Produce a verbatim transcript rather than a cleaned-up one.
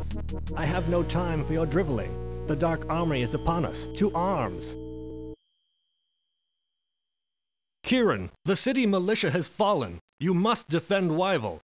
I have no time for your driveling. The Dark Army is upon us. To arms! Kieran, the city militia has fallen. You must defend Yvel.